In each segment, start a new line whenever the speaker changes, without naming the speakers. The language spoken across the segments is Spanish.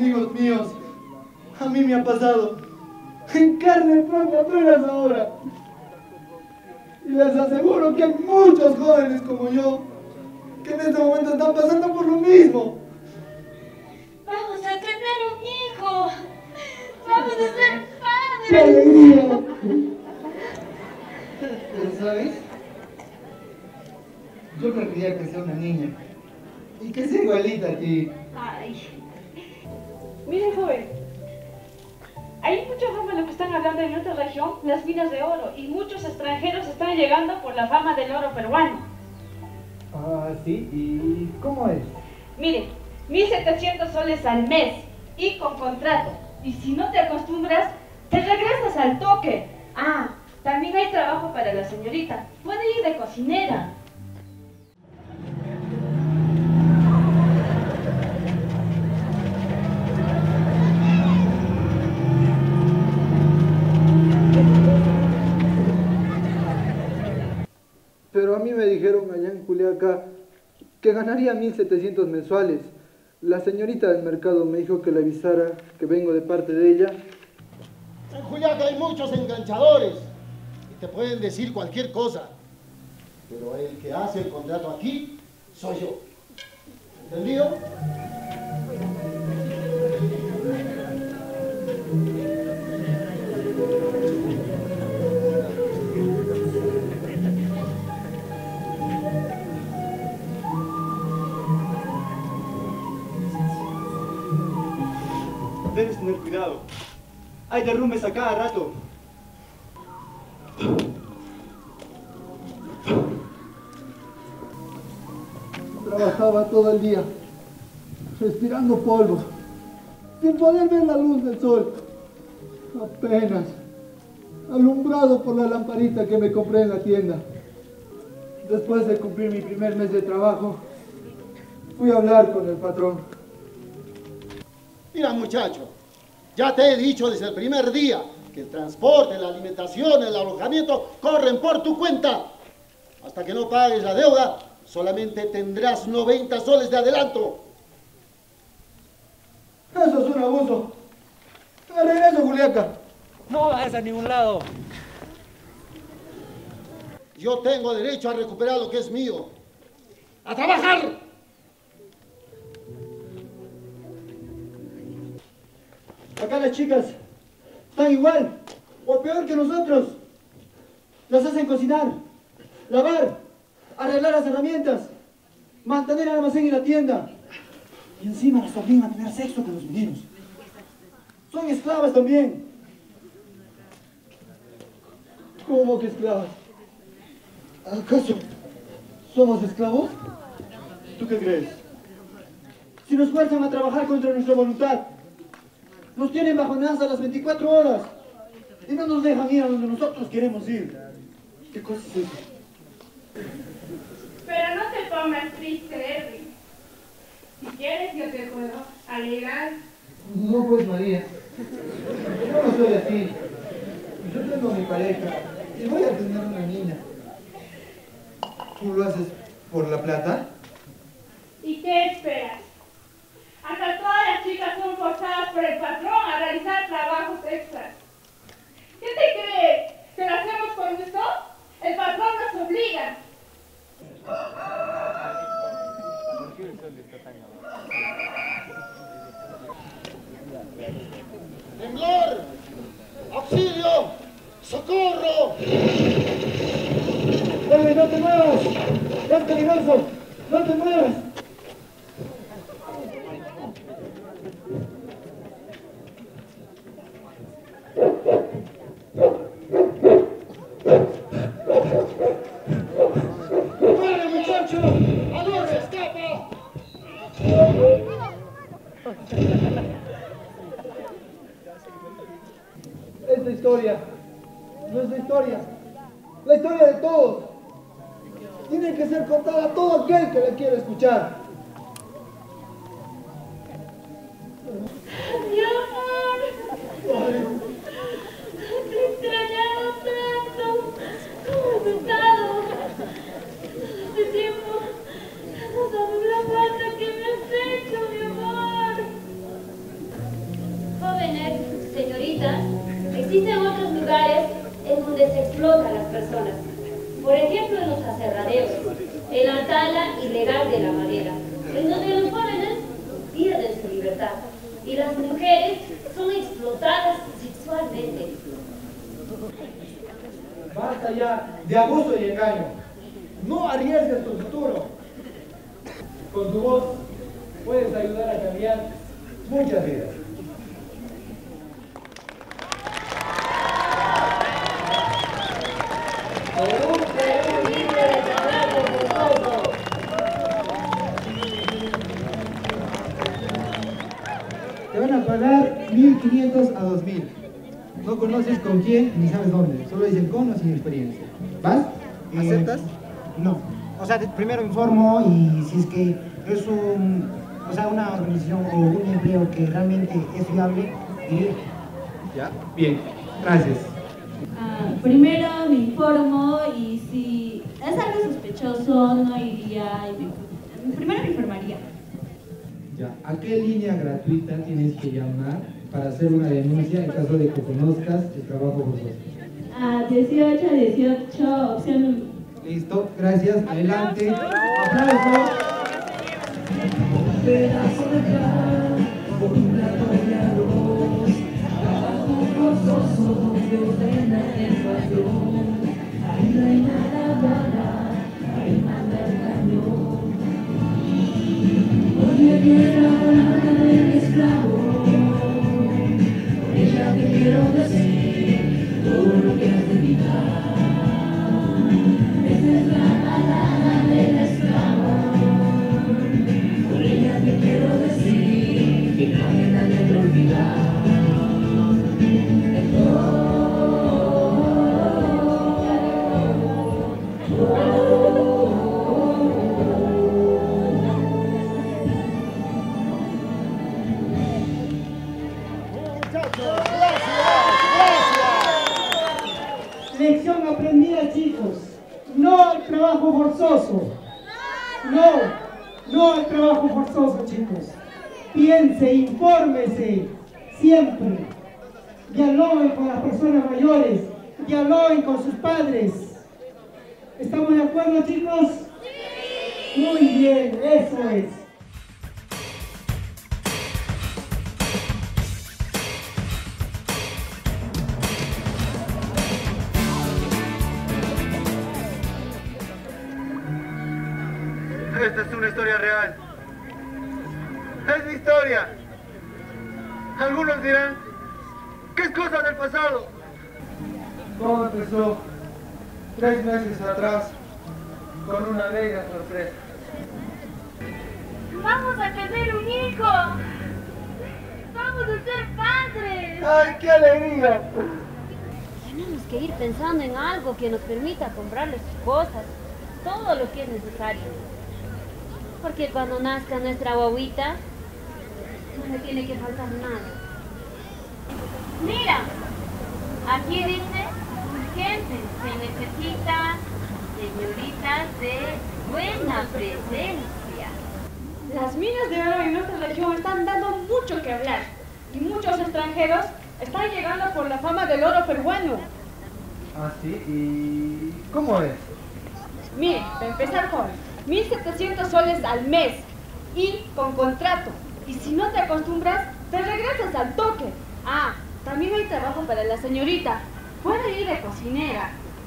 amigos míos. A mí me ha pasado en carne propia apenas ahora. Y les aseguro que hay muchos jóvenes como yo que en este momento están pasando por lo mismo.
Vamos a tener un hijo. Vamos a ser padres.
¡Qué alegría! Pero ¿sabes? Yo querría que sea una niña y que sea igualita a ti.
Ay. Mire, joven. Hay mucha fama de lo que están hablando en nuestra región, las minas de oro, y muchos extranjeros están llegando por la fama del oro peruano.
Ah, sí, ¿y cómo es?
Mire, 1.700 soles al mes y con contrato. Y si no te acostumbras, te regresas al toque. Ah, también hay trabajo para la señorita. Puede ir de cocinera.
Pero a mí me dijeron allá en Juliaca que ganaría 1.700 mensuales. La señorita del mercado me dijo que le avisara que vengo de parte de ella.
En Juliaca hay muchos enganchadores y te pueden decir cualquier cosa. Pero el que hace el contrato aquí soy yo. ¿Entendido?
Debes tener cuidado. Hay derrumbes a cada rato.
Trabajaba todo el día, respirando polvo, sin poder ver la luz del sol. Apenas, alumbrado por la lamparita que me compré en la tienda. Después de cumplir mi primer mes de trabajo, fui a hablar con el patrón.
Mira, muchacho, ya te he dicho desde el primer día que el transporte, la alimentación, el alojamiento corren por tu cuenta. Hasta que no pagues la deuda, solamente tendrás 90 soles de adelanto.
Eso es un abuso. Me regreso, Juliaca.
No vas a ningún lado.
Yo tengo derecho a recuperar lo que es mío. ¡A trabajar!
Acá las chicas están igual o peor que nosotros. Las hacen cocinar, lavar, arreglar las herramientas, mantener el almacén y la tienda. Y encima las obligan a tener sexo con los meninos. Son esclavas también. ¿Cómo que esclavas? ¿Acaso somos esclavos? ¿Tú qué crees? Si nos fuerzan a trabajar contra nuestra voluntad, nos tienen bajo amenaza las 24 horas y no nos dejan ir a donde nosotros queremos ir. ¿Qué cosa es eso?
Pero no te pongas triste, Erwin. Si quieres yo te puedo alegrar.
No, pues, María. Yo no soy así. Yo tengo a mi pareja y voy a tener una niña. ¿Tú lo haces por la plata?
¿Y qué esperas? Hasta todas las chicas son forzadas por el patrón a realizar trabajos extras. ¿Qué te crees? ¿Que lo hacemos por gusto? El patrón nos obliga.
¡Temblor! ¡Auxilio! ¡Socorro!
¡Oye, no te muevas! ¡Es peligroso! ¡No te muevas!
¡Corre, muchacho! ¡A no se escapa!
Esta historia, nuestra historia, la historia de todos, tiene que ser contada a todo aquel que la quiera escuchar.
Mi amor. Te extrañaba tanto. ¿Cómo has estado? Hace tiempo no sabes la falta que me has hecho, mi amor.
donde se explota a las personas. Por ejemplo, en los aserraderos, en la tala ilegal de la madera, en donde los jóvenes pierden su libertad y las mujeres son explotadas sexualmente.
Basta ya de abuso y engaño. No arriesgues tu futuro. Con tu voz puedes ayudar a cambiar muchas vidas.
Te van a pagar 1.500 a 2.000. No conoces con quién ni sabes dónde. Solo dicen con o sin experiencia. ¿Vas?
¿Aceptas?
No. O sea, primero informo y si es que es una organización o un empleo que realmente es viable, iré.
¿Ya?
Bien, gracias.
Primero me informo y si es algo sospechoso no iría y primero me informaría.
Ya. ¿A qué línea gratuita tienes que llamar para hacer una denuncia en caso de que conozcas el trabajo forzoso?
18, opción.
Listo, gracias. Adelante. ¡Aplausos!
Pedazo de pan, por un plato de arroz, trabajo forzoso donde ordena el patrón. Ahí reina la bala, ahí manda el cañón. Oye, quiero hablar del esclavo, por ella te quiero decir todo lo que has de evitar. Esta es la balada del esclavo. Te quiero decir que nadie la debe olvidar.
Lección aprendida, chicos. No al trabajo forzoso. No al trabajo forzoso, chicos. Piense, infórmese, siempre. Dialoguen con las personas mayores, dialoguen con sus padres. ¿Estamos de acuerdo, chicos? Sí. Muy bien, eso es.
Esta es una historia real. Es mi historia. Algunos dirán que es cosa del pasado. Todo empezó 3 meses atrás con una bella sorpresa.
¡Vamos a tener un hijo! ¡Vamos a ser padres!
¡Ay, qué alegría!
Tenemos que ir pensando en algo que nos permita comprarles sus cosas, todo lo que es necesario. Porque cuando nazca nuestra guaguita, no le tiene que faltar nada. Mira, aquí dice urgente, se necesita señoritas de buena presencia.
Las minas de oro en nuestra región están dando mucho que hablar y muchos extranjeros están llegando por la fama del oro peruano.
¿Ah, sí? ¿Y cómo es?
Mire, para empezar, joven, 1.700 soles al mes y con contrato. Y si no te acostumbras, te regresas al toque. Ah, también hay trabajo para la señorita. Puede ir de cocinera.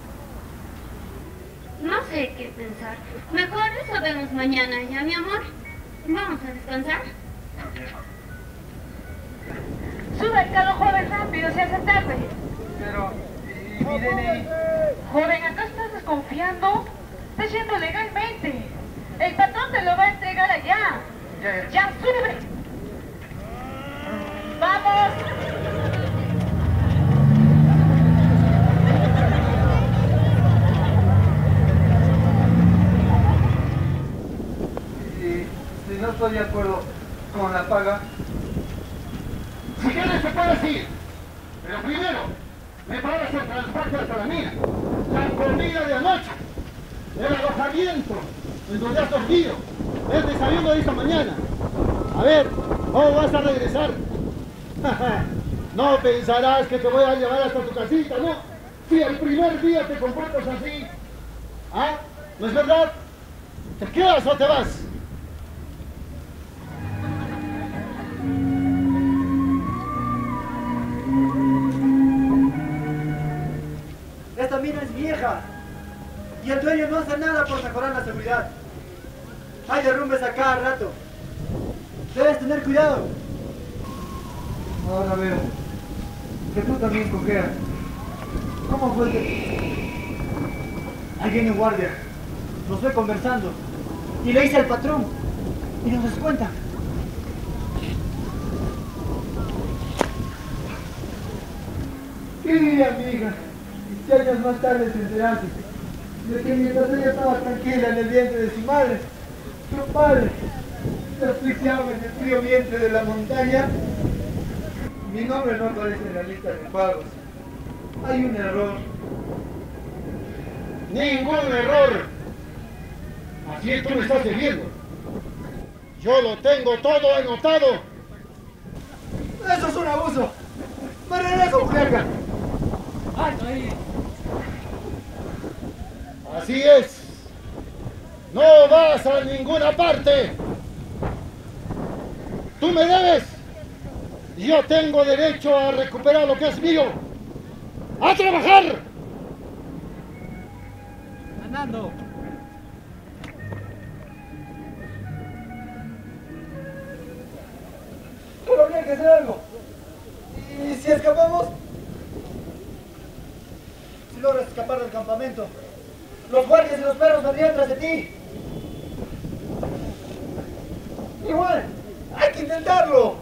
No sé qué pensar. Mejor eso vemos mañana, ¿ya, mi amor? Vamos a descansar.
Sube al carro, joven, rápido, se hace tarde.
Pero, ¿y mi DNI?
Joven, ¿acá estás desconfiando? Está yendo legalmente. El patrón te lo va a entregar allá. Ya, sube. ¡Vamos!
Si no estoy de acuerdo con la paga.
Si quieres se puede ir, pero primero me pagas el transporte hasta la mina, la comida de anoche, el alojamiento en donde has dormido, el desayuno de esta mañana. A ver, ¿cómo vas a regresar? No pensarás que te voy a llevar hasta tu casita, ¿no? Si el primer día te comportas así, ¿ah? ¿No es verdad? ¿Te quedas o te vas?
Esta mina es vieja y el dueño no hace nada por mejorar la seguridad. Hay derrumbes a cada rato. Debes tener cuidado.
Ahora veo que tú también cojeas. ¿Cómo fue que...?
Alguien en guardia. Nos fue conversando y le hice al patrón y nos descuenta.
¿Qué diría mi hija si años más tarde se enterase de que mientras ella estaba tranquila en el vientre de su madre, su padre se asfixiaba en el frío vientre de la montaña? Mi nombre no aparece en la lista de pagos. Hay un error.
¡Ningún error! Así es, tú me estás debiendo. Yo lo tengo todo anotado.
¡Eso es un abuso! ¡Me regreso, Juliaca!
Así es. No vas a ninguna parte. Tú me debes. Yo tengo derecho a recuperar lo que es mío. ¡A trabajar!
Andando.
Pero habría que hacer algo. ¿Y si escapamos?
Si logras escapar del campamento, los guardias y los perros vendrían tras de ti.
Igual, hay que intentarlo.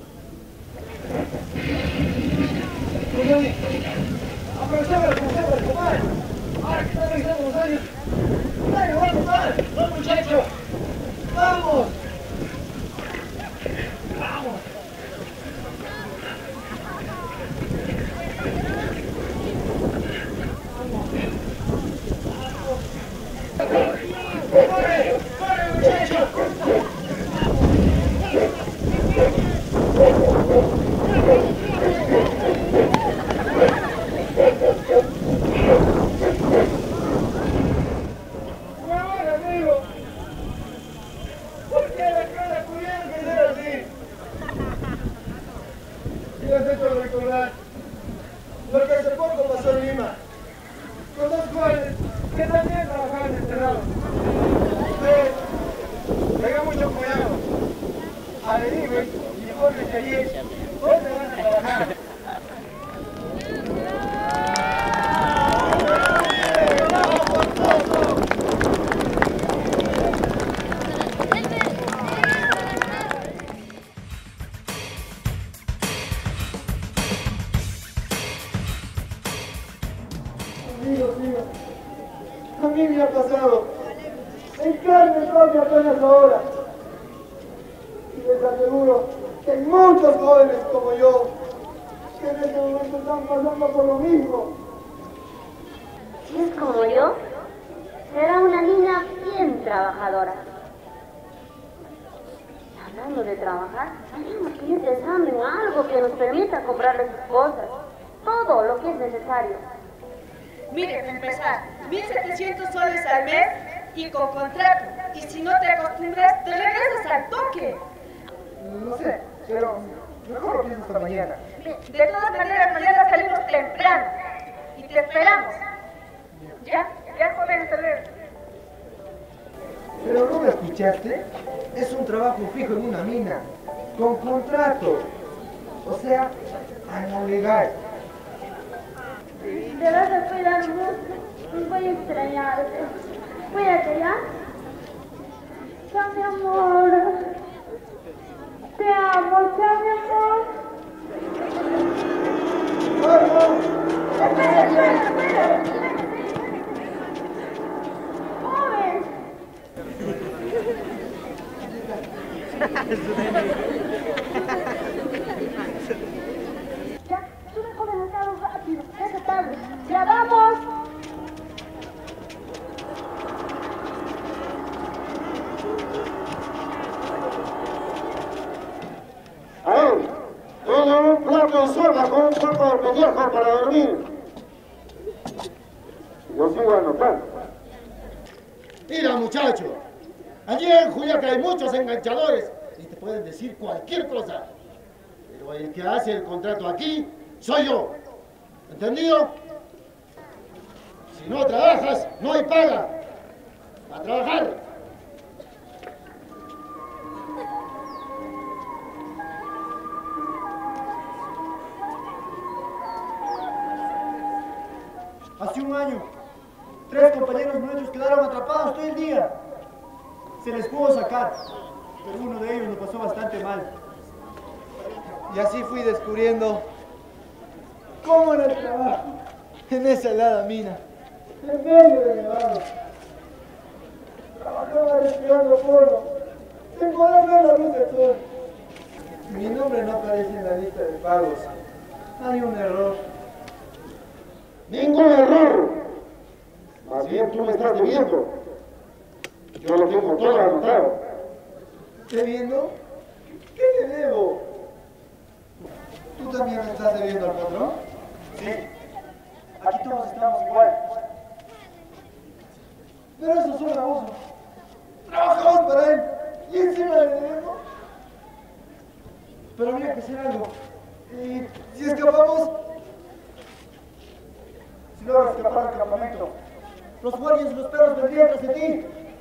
Aprovechemos la comadre. Ahora que están revisando los años. ¡Dale, vamos, mal! ¡Vamos, muchacho! ¡Vamos! ¡Vamos! ¡Corre! ¡Corre, muchacho! Amigo, ¿por qué la cara tuvieron que ser así? Y les he hecho recordar lo que hace poco pasó en Lima, con dos jóvenes que también trabajaban encerrados. Ustedes, tengan mucho cuidado, averigüen y informen allí dónde van a trabajar. A mí me ha pasado en carne propia apenas ahora. Y les aseguro que hay muchos jóvenes como yo que en este momento están pasando por lo mismo.
Si es como yo, será una niña bien trabajadora. Hablando de trabajar, tenemos que ir pensando en algo que nos permita comprarle sus cosas. Todo lo que es necesario.
Mire, para empezar, 1.700 soles al mes y con contrato. Y si no te acostumbras, te regresas al toque.
No sé, pero mejor lo pienso hasta mañana.
De todas maneras, mañana salimos temprano y te esperamos. ¿Ya? ¿Ya, joven? Hasta luego.
Pero ¿no me escuchaste? Es un trabajo fijo en una mina, con contrato. O sea, a lo legal.
Te vas a cuidar mucho. Voy a extrañarte. Cuídate, ¿ya? Chao, mi amor. Te amo, chao, mi amor.
¡Vamos!
Espera. ¡Joven! Ya, sube, joven, acá rápido. Esa tarde. ¡Ya vamos!
Ahí, tiene un plato encima con un poco de viejo para dormir.
lo sigo anotando.
Mira, muchacho, allí en Juliaca hay muchos enganchadores y te pueden decir cualquier cosa. Pero el que hace el contrato aquí soy yo. ¿Entendido? Si no trabajas, no hay paga. A trabajar.
Hace un año, 3 compañeros nuestros quedaron atrapados todo el día. Se les pudo sacar, pero uno de ellos lo pasó bastante mal.
Y así fui descubriendo cómo era el trabajo en esa helada mina, en medio de nevado. Trabajaba respirando polvo, sin poder ver la luz del sol. Mi nombre no aparece en la lista de pagos. Hay un error.
Ningún error. Más bien tú me estás debiendo. Yo lo tengo todo anotado.
¿Debiendo? ¿Qué te debo? ¿Tú también me estás debiendo al patrón?
Sí. Aquí todos estamos igual.
Pero eso es un abuso. Trabajamos para él y encima le debemos. Pero habría que hacer algo. Y si escapamos,
Si logras escapar del campamento, los guardias y los perros vendrían tras de ti.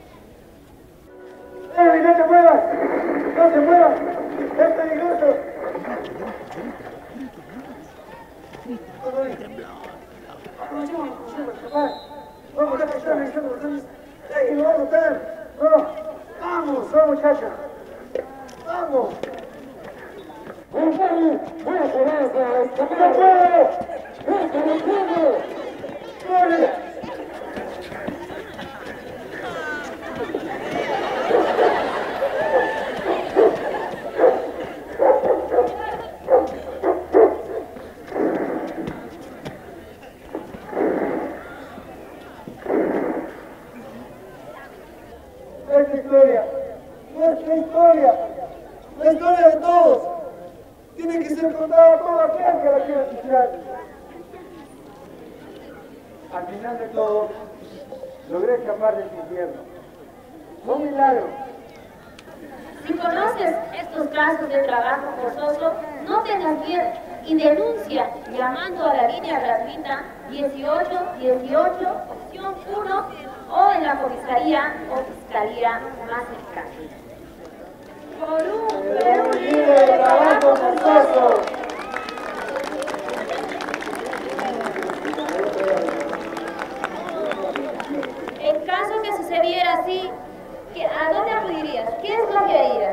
¡Ey, no te muevas! ¡No te muevas! ¡Es peligroso! Vamos a empezar revisando los años. ¡Ey, lo va a notar! ¡No! ¡Vamos, vamos, muchacha! ¡Vamos! ¡Corre! Nuestra historia, la historia de todos, tiene que ser contada a todo aquel que la quiera escuchar. Al final de todo, logré escapar de este infierno. Fue un milagro.
Si conoces estos casos de trabajo forzoso, no tengas miedo y denuncia llamando a la línea gratuita 1818, opción 1, o en la comisaría o fiscalía más cercana. Por un Perú libre de trabajo forzoso. En caso que sucediera así, ¿a dónde acudirías? ¿Qué es lo que harías?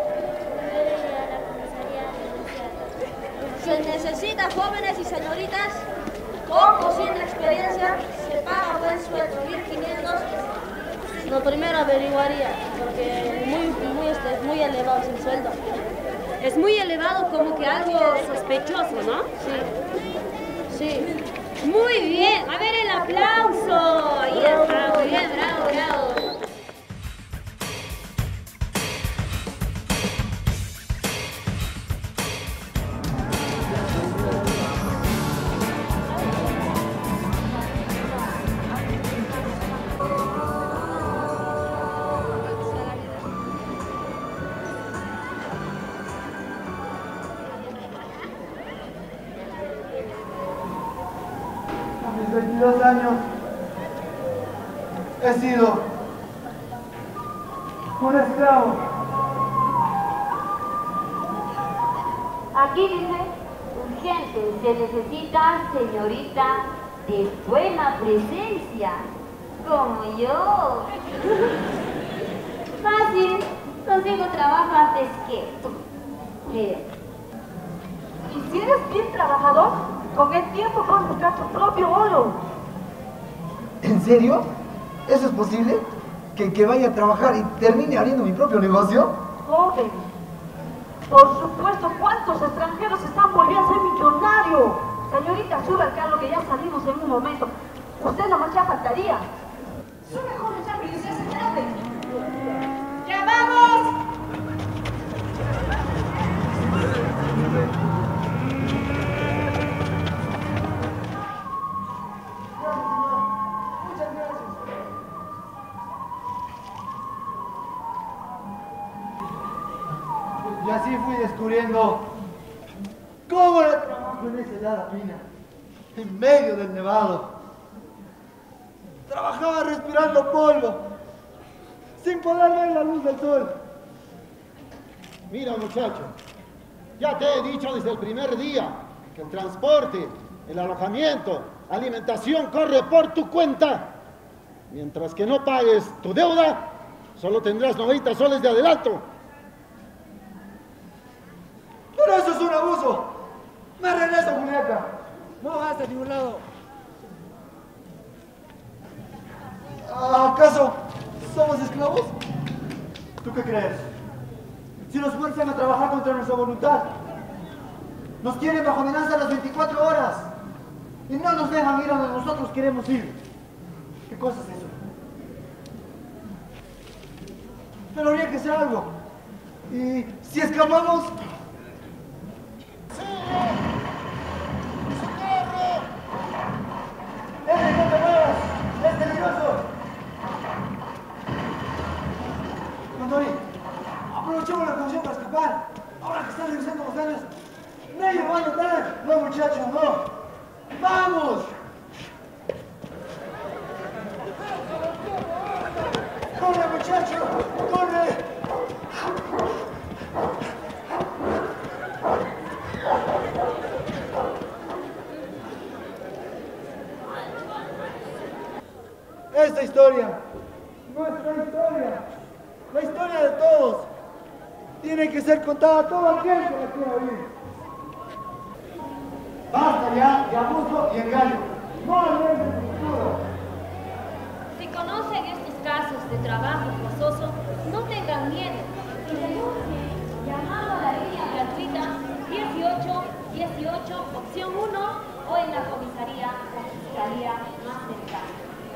Se necesita jóvenes y señoritas con o sin experiencia, se paga buen sueldo, 1.500. Lo primero averiguaría, porque es muy elevado el sueldo.
Es muy elevado, como que algo sospechoso, ¿no?
Sí. Sí.
Muy bien, a ver el aplauso. Ahí está, muy bien, bravo, bravo.
A mis 22 años he sido un esclavo.
Aquí dice, urgente, se necesita señorita de buena presencia, como yo. Fácil, consigo trabajo antes que tú. Mira.
Y si eres bien trabajador, con el tiempo puedes buscar tu propio oro.
¿En serio? ¿Eso es posible? ¿Que vaya a trabajar y termine abriendo mi propio negocio?
Joven, por supuesto, ¿cuántos extranjeros están volviendo a ser millonarios? Señorita, sube al carro que ya salimos en un momento. Usted nomás ya faltaría. Sube, joven, ya, princesa, espérate. ¡Ya vamos!
Y así fui descubriendo cómo era el trabajo en esa helada mina, en medio del nevado. Trabajaba respirando polvo, sin poder ver la luz del sol.
Mira, muchacho, ya te he dicho desde el primer día que el transporte, el alojamiento, alimentación corre por tu cuenta. Mientras que no pagues tu deuda, solo tendrás 90 soles de adelanto.
Pero eso es un abuso. Me regreso, Julieta.
No vas a ningún lado.
¿Acaso somos esclavos? ¿Tú qué crees? Si nos fuerzan a trabajar contra nuestra voluntad, nos tienen bajo amenaza las 24 horas y no nos dejan ir a donde nosotros queremos ir. ¿Qué cosa es eso? Pero habría que hacer algo. Y si escapamos... ¡No te muevas! ¡Es peligroso! Mandori, aprovechemos la ocasión para escapar. Ahora que están regresando los daños, nadie lo va a notar. No, muchachos, no. ¡Vamos! ¡Corre, muchacho! ¡Corre! Esta historia, nuestra historia, la historia de todos, tiene que ser contada a todo aquel que la quiera oír. Basta ya de abuso y engaño. No hablemos de futuro.
Si conocen estos casos de trabajo forzoso, no tengan miedo y denuncien llamando a la línea gratuita 1818 opción 1 o en la comisaría o fiscalía más cercana.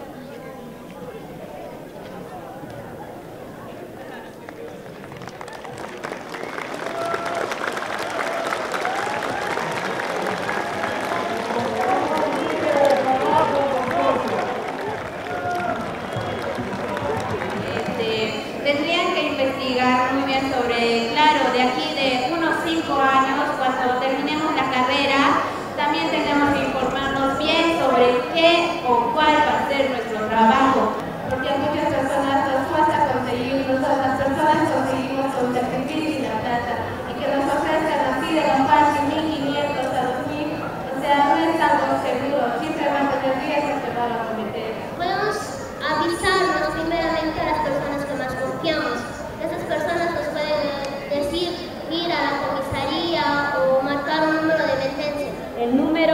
Tendrían que investigar muy bien sobre, claro, de aquí de unos 5 años, cuando terminemos la carrera, también tenemos que informarnos bien sobre qué o cuál va a ser nuestro trabajo, porque a muchas personas nos cuesta conseguirlo, las personas conseguimos con sacrificio y la plata, y que nos ofrezcan así de la fácil 1.500 a 2.000, o sea, no es algo seguro, siempre van a tener riesgos que van a cometer.
Podemos avisarnos primeramente a las personas que más confiamos. Esas personas nos pueden decir ir a la comisaría o marcar un número de emergencia.
El número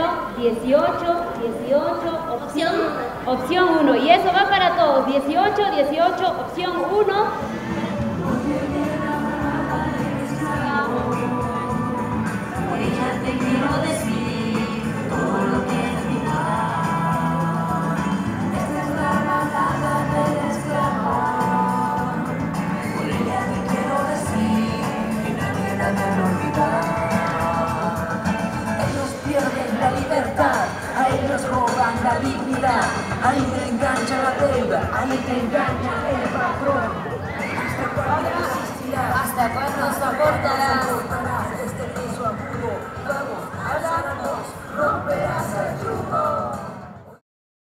1818 opción 1. Y eso va para todos. 1818 opción 1.
Por ella te quiero decir todo lo que es mi paz. Esta es la balada del esclavo. Por ella te quiero decir que nadie la debe olvidar. Ellos pierden la libertad, a ellos roban la dignidad. Ahí te engancha la deuda, ahí te engancha el